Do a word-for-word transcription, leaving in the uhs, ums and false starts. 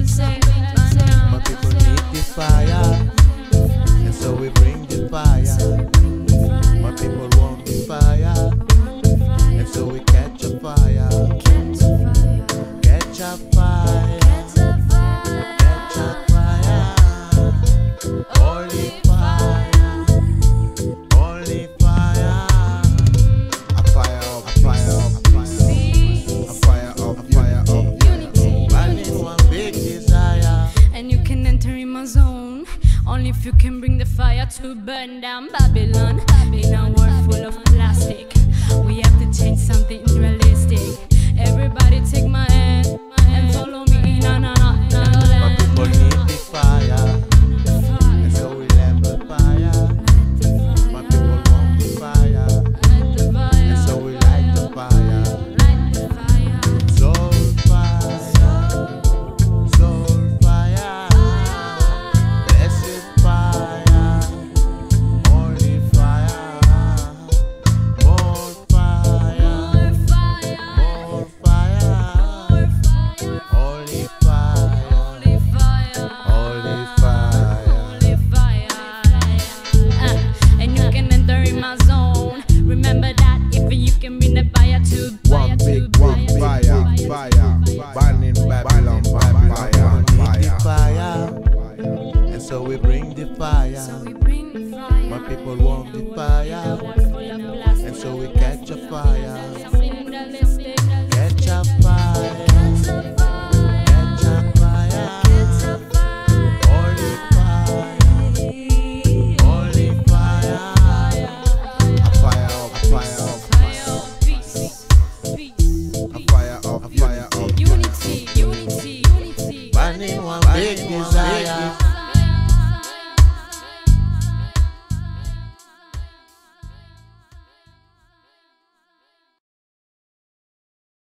My people need the fire, and so we bring the fire. My people want the fire, and so we catch a fire. Catch a fire, catch a fire. Holy fire, holy fire. A fire up, a fire up, a fire up, a fire up, a fire up. Burning one big desire. And you can enter in my zone only if you can bring the fire to burn down Babylon.